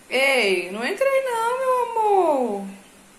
Ei, não entrei não, meu amor.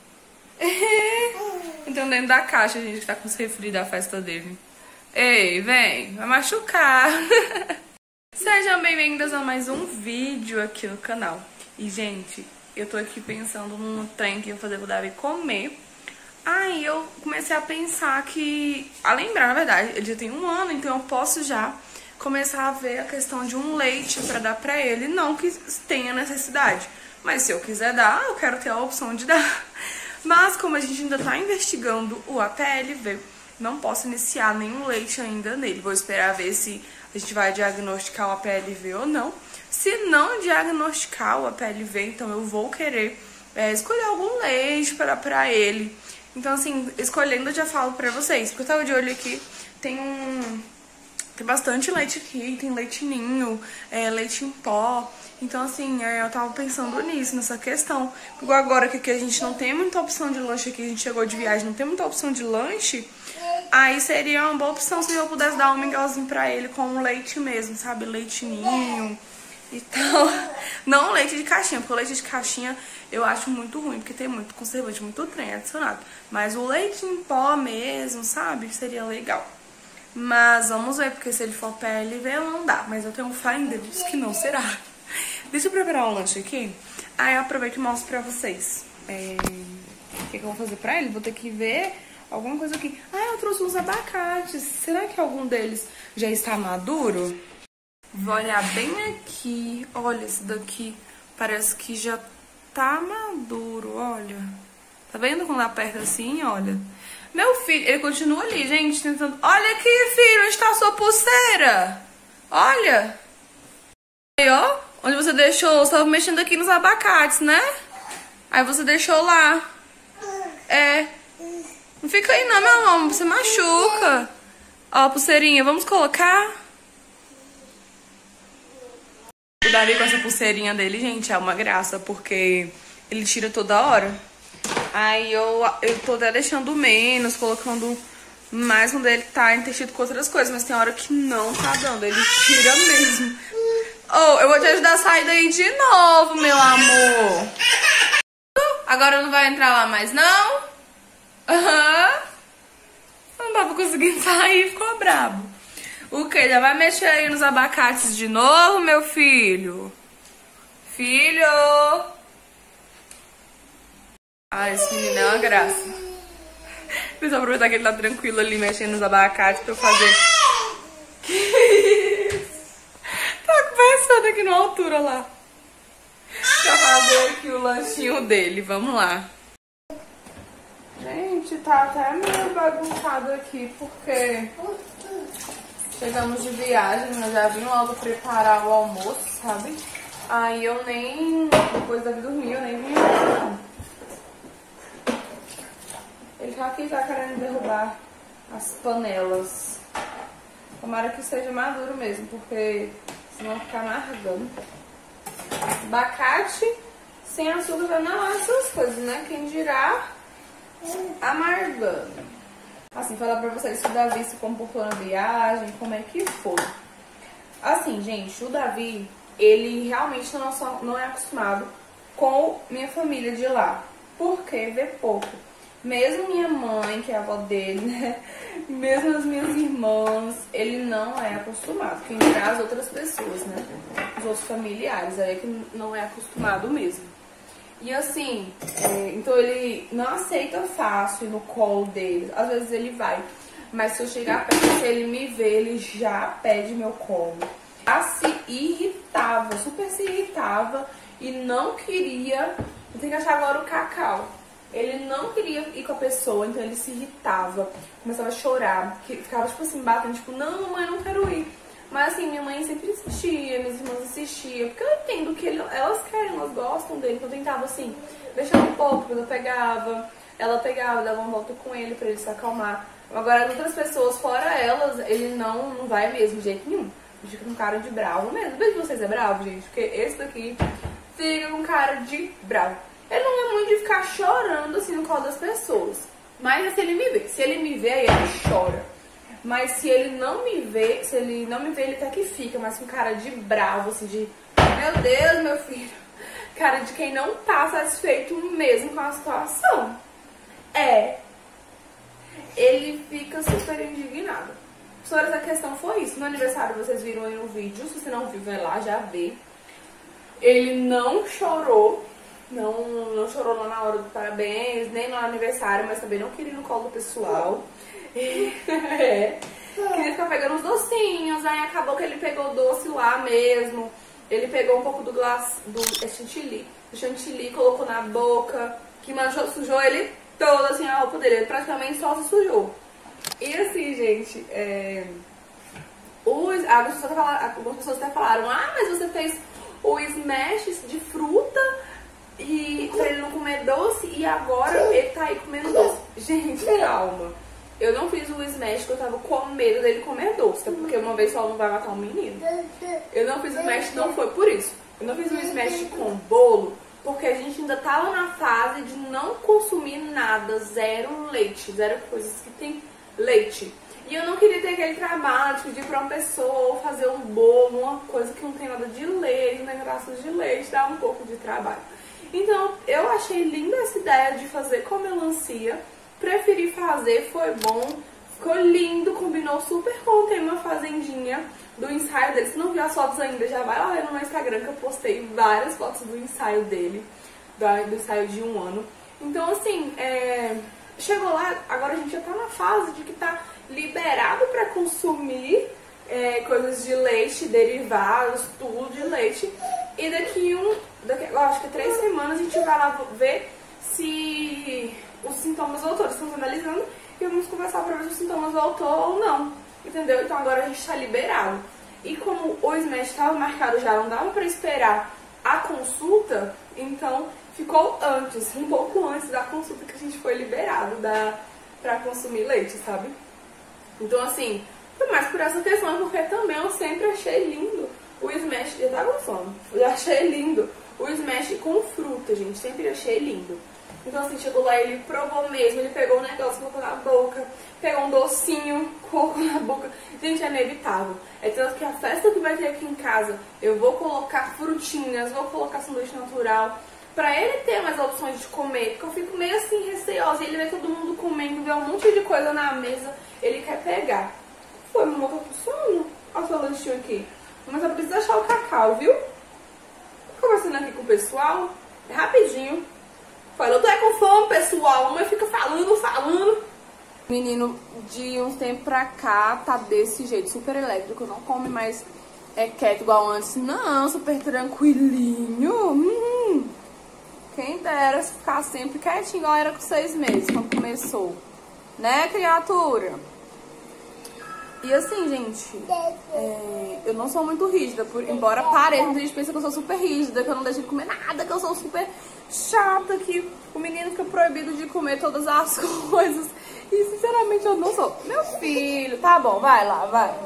Então dentro da caixa, a gente tá com os refri da festa dele. Ei, vem, vai machucar. Sejam bem-vindas a mais um vídeo aqui no canal. E, gente, eu tô aqui pensando num trem que eu vou fazer pro Davi comer. Aí eu comecei a pensar a lembrar, na verdade, ele já tem 1 ano, então eu posso já começar a ver a questão de um leite pra dar pra ele. Não que tenha necessidade, mas se eu quiser dar, eu quero ter a opção de dar. Mas como a gente ainda tá investigando o APLV, não posso iniciar nenhum leite ainda nele. Vou esperar ver se a gente vai diagnosticar o APLV ou não. Se não diagnosticar o APLV, então eu vou querer escolher algum leite pra ele. Então, assim, escolhendo eu já falo pra vocês. Porque eu tava de olho aqui, tem bastante leite aqui, tem leite ninho, leite em pó. Então, assim, eu tava pensando nisso, nessa questão. Igual agora que aqui a gente não tem muita opção de lanche aqui, a gente chegou de viagem, não tem muita opção de lanche. Aí seria uma boa opção se eu pudesse dar um mingauzinho pra ele com leite mesmo, sabe? Leite ninho e tal. Não leite de caixinha, porque o leite de caixinha eu acho muito ruim, porque tem muito conservante, muito trem adicionado. Mas o leite em pó mesmo, sabe? Seria legal. Mas vamos ver, porque se ele for PLV não dá. Mas eu tenho fé em Deus que não será. Deixa eu preparar um lanche aqui. Aí eu aproveito e mostro pra vocês o que eu vou fazer pra ele. Vou ter que ver alguma coisa aqui. Ah, eu trouxe uns abacates. Será que algum deles já está maduro? Vou olhar bem aqui. Olha, esse daqui parece que já tá maduro, olha. Tá vendo quando aperta assim, olha? Meu filho, ele continua ali, gente, tentando... Olha aqui, filho, onde tá a sua pulseira? Olha. Aí, ó, onde você deixou, você tava mexendo aqui nos abacates, né? Aí você deixou lá. Não fica aí não, meu amor, você machuca. Ó, a pulseirinha, vamos colocar? O Davi com essa pulseirinha dele, gente, é uma graça, porque ele tira toda hora. Aí eu tô até deixando menos, colocando mais quando ele tá entretido com outras coisas, mas tem hora que não tá dando, ele tira mesmo. Oh, eu vou te ajudar a sair daí de novo, meu amor. Agora não vai entrar lá mais, não? Não tava conseguindo sair, ficou brabo. O que? Já vai mexer aí nos abacates de novo, meu filho? Filho! Ah, esse menino é uma graça. Deixa eu aproveitar que ele tá tranquilo ali mexendo nos abacates pra eu fazer. Que isso? Tá conversando aqui na altura lá. Pra fazer aqui o lanchinho dele. Vamos lá. Gente, tá até meio bagunçado aqui porque chegamos de viagem, mas já vim logo preparar o almoço, sabe? Aí eu nem... Depois da dormir, eu nem vim não. Ele tá aqui, tá querendo derrubar as panelas. Tomara que seja maduro mesmo, porque senão fica amargando. Abacate sem açúcar não é essas coisas, né? Quem dirá amargando. Assim, falar pra vocês que o Davi se comportou na viagem, como é que foi. Assim, gente, o Davi, ele realmente não é acostumado com minha família de lá. Porque vê pouco. Mesmo minha mãe, que é a avó dele, né? Mesmo as minhas irmãs, ele não é acostumado. Quem dirá as outras pessoas, né? Os outros familiares, aí é que não é acostumado mesmo. E assim, então ele não aceita fácil no colo dele. Às vezes ele vai, mas se eu chegar perto, se ele me vê, ele já pede meu colo. Já se irritava, super se irritava e não queria... Eu tenho que achar agora o Cacau. Ele não queria ir com a pessoa, então ele se irritava, começava a chorar, ficava tipo assim, batendo, tipo, não, mamãe, não quero ir. Mas assim, minha mãe sempre insistia, minhas irmãs insistiam, porque eu entendo que elas querem, elas gostam dele, então eu tentava assim, deixar um pouco, depois eu pegava, ela pegava, dava uma volta com ele pra ele se acalmar. Agora, as outras pessoas, fora elas, ele não vai mesmo, de jeito nenhum. Ele fica com cara de bravo mesmo. Vejo que vocês é bravo, gente, porque esse daqui fica com cara de bravo. Ele não é muito de ficar chorando assim no colo das pessoas. Mas é se ele me vê. Se ele me vê, aí ele chora. Mas se ele não me vê, ele até que fica, mas com cara de bravo, assim, de... Meu Deus, meu filho, Cara de quem não tá satisfeito mesmo com a situação. Ele fica super indignado. Sobre essa questão foi isso. No aniversário vocês viram aí no vídeo. Se você não viu, vai lá, já vê. Ele não chorou. Não chorou lá na hora do parabéns, nem no aniversário, mas também não queria ir no colo do pessoal. Queria ficar pegando os docinhos. Aí acabou que ele pegou o doce lá mesmo. Ele pegou um pouco do chantilly, colocou na boca, que sujou ele todo, assim, a roupa dele. Ele praticamente só se sujou. E assim, gente, algumas pessoas até falaram, mas você fez o smash de fruta e pra ele não comer doce e agora ele tá aí comendo doce. Gente, calma. Eu não fiz o smash porque eu tava com medo dele comer doce, porque uma vez só não vai matar um menino. Eu não fiz o smash, não foi por isso. Eu não fiz o smash com bolo porque a gente ainda tava na fase de não consumir nada, zero leite, zero coisas que tem leite. E eu não queria ter aquele trabalho de pedir pra uma pessoa fazer um bolo, uma coisa que não tem nada de leite, não tem graças de leite, dá um pouco de trabalho. Então eu achei linda essa ideia de fazer com melancia. Preferi fazer, foi bom, ficou lindo, combinou super com o tema fazendinha do ensaio dele. Se não viu as fotos ainda, já vai lá ver no meu Instagram que eu postei várias fotos do ensaio dele, do ensaio de 1 ano. Então assim, chegou lá, agora a gente já tá na fase de que tá liberado para consumir coisas de leite, derivados, tudo de leite. E eu acho que 3 semanas a gente vai lá ver se os sintomas voltou. Estamos analisando e vamos conversar pra ver se os sintomas voltou ou não. Entendeu? Então agora a gente tá liberado. E como o smash estava marcado já, não dava pra esperar a consulta, então ficou antes, um pouco antes da consulta que a gente foi liberado pra consumir leite, sabe? Então assim, foi mais por essa questão, porque também eu sempre achei lindo o smash, já tá gostando, eu achei lindo o smash com fruta, gente, sempre achei lindo. Então assim, chegou lá, ele provou mesmo, ele pegou um negócio, colocou na boca, pegou um docinho, colocou na boca. Gente, é inevitável. É tanto que a festa que vai ter aqui em casa, eu vou colocar frutinhas, vou colocar sanduíche natural, pra ele ter mais opções de comer, porque eu fico meio assim, receosa, ele vê todo mundo comendo, vê um monte de coisa na mesa, ele quer pegar. Foi, mamãe, tá com sono? Olha o seu lanchinho aqui. Mas eu preciso achar o cacau, viu? Tô conversando aqui com o pessoal, é rapidinho. Eu tô com fome, pessoal. A mãe fica falando. Menino, de uns tempos pra cá, tá desse jeito, super elétrico. Não come mais quieto igual antes. Não, super tranquilinho. Quem dera ficar sempre quietinho, igual era com 6 meses, quando começou. Né, criatura? E assim, gente, eu não sou muito rígida, embora pareça, muita gente pensa que eu sou super rígida, que eu não deixo de comer nada, que eu sou super chata, que o menino fica proibido de comer todas as coisas. E sinceramente eu não sou. Meu filho, tá bom, vai lá,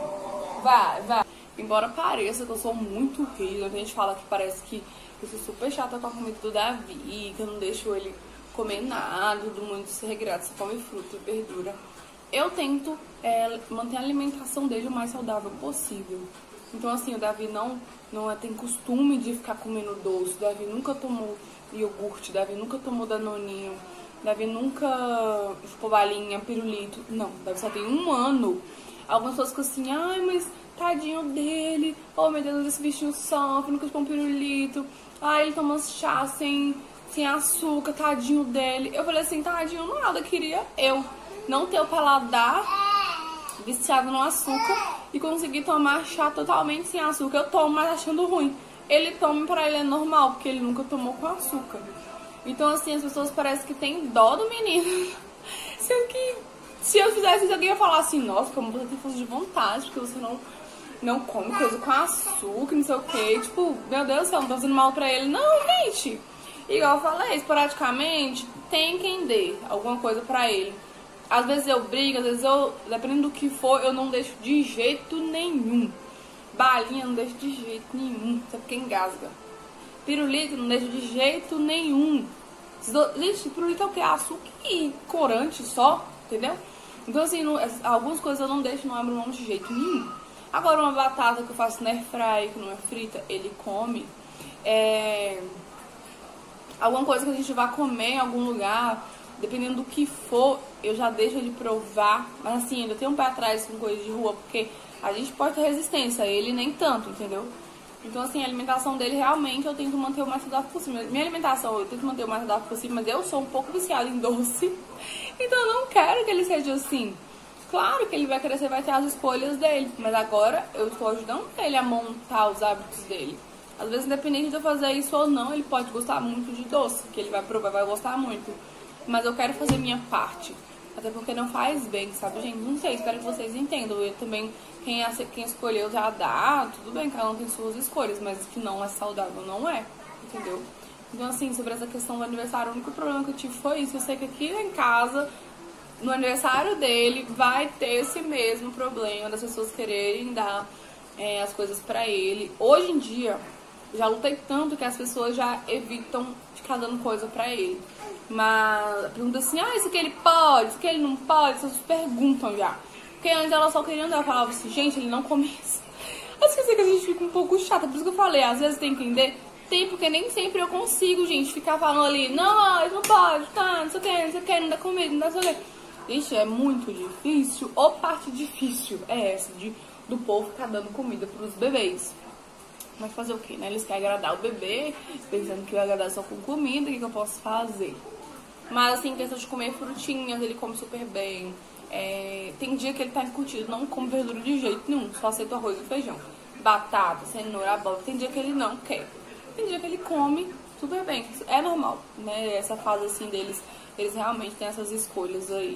vai. Embora pareça que eu sou muito rígida, a gente fala que parece que eu sou super chata com a comida do Davi, que eu não deixo ele comer nada, tudo muito desregrado, só come fruta e verdura. Eu tento manter a alimentação dele o mais saudável possível. Então assim, o Davi não tem costume de ficar comendo doce, o Davi nunca tomou iogurte, o Davi nunca tomou danoninho, o Davi nunca chupou balinha, pirulito. Não, o Davi só tem 1 ano. Algumas pessoas ficam assim, ai, mas tadinho dele, oh meu Deus, esse bichinho sofre, nunca chupou um pirulito, ai, ele toma chá sem açúcar, tadinho dele. Eu falei assim, tadinho nada, queria eu não ter o paladar viciado no açúcar e conseguir tomar chá totalmente sem açúcar. Eu tomo, mas achando ruim. Ele toma, pra ele é normal, porque ele nunca tomou com açúcar. Então assim, as pessoas parecem que tem dó do menino. Sendo que se eu fizesse isso, alguém ia falar assim, nossa, como você tem força de vontade, porque você não come coisa com açúcar, não sei o que. Tipo, meu Deus do céu, não tô fazendo mal pra ele. Não, gente. Igual eu falei, esporadicamente, tem quem dê alguma coisa pra ele. Às vezes eu brigo, às vezes dependendo do que for, eu não deixo de jeito nenhum. Balinha não deixo de jeito nenhum, sabe porque engasga. Pirulito não deixo de jeito nenhum. Gente, pirulito é o que? Açúcar e corante só, entendeu? Então assim, algumas coisas eu não deixo, não abro mão de jeito nenhum. Agora uma batata que eu faço na airfry, que não é frita, ele come. alguma coisa que a gente vá comer em algum lugar, dependendo do que for, eu já deixo ele provar. Mas assim, ainda tenho um pé atrás com coisa de rua, porque a gente pode ter resistência, ele nem tanto, entendeu? Então assim, a alimentação dele realmente eu tento manter o mais saudável possível. Minha alimentação eu tento manter o mais saudável possível, mas eu sou um pouco viciada em doce. Então eu não quero que ele seja assim. Claro que ele vai crescer, vai ter as escolhas dele, mas agora eu estou ajudando ele a montar os hábitos dele. Às vezes, independente de eu fazer isso ou não, ele pode gostar muito de doce, que ele vai provar, vai gostar muito. Mas eu quero fazer minha parte, até porque não faz bem, sabe, gente? Não sei, espero que vocês entendam. Eu também, quem escolheu já dá, tudo bem, cada um tem suas escolhas, mas que não é saudável não é, entendeu? Então, assim, sobre essa questão do aniversário, o único problema que eu tive foi isso. Eu sei que aqui em casa, no aniversário dele, vai ter esse mesmo problema das pessoas quererem dar as coisas pra ele. Hoje em dia, já lutei tanto que as pessoas já evitam ficar dando coisa pra ele. Mas pergunta assim, isso aqui ele pode, isso aqui ele não pode, vocês perguntam já. Porque antes ela só queria andar, eu falava assim, gente, ele não come isso. Eu esqueci que a gente fica um pouco chata, por isso que eu falei, às vezes tem que entender. Tem, porque nem sempre eu consigo, gente, ficar falando ali, não, isso não pode, tá, não sei o que, não dá comida, não dá sei o que. Gente, é muito difícil, ou parte difícil é essa, do povo ficar dando comida pros bebês. Mas fazer o quê, né? Eles querem agradar o bebê, pensando que vai agradar só com comida, o que eu posso fazer? Mas assim, questão de comer frutinhas, ele come super bem. Tem dia que ele tá encurtido, não come verdura de jeito nenhum, só aceita arroz e feijão. Batata, cenoura, abóbora, tem dia que ele não quer. Tem dia que ele come super bem, é normal, né? Essa fase assim deles, eles realmente têm essas escolhas aí.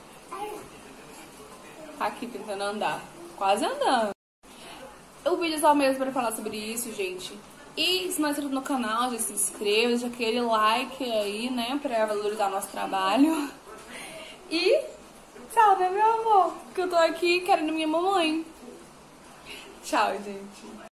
Aqui tentando andar, quase andando. O vídeo é só mesmo pra falar sobre isso, gente. E se não é inscrito no canal, já se inscreva, deixa aquele like aí, né, pra valorizar nosso trabalho. E tchau, né, meu amor? Porque eu tô aqui querendo minha mamãe. Tchau, gente.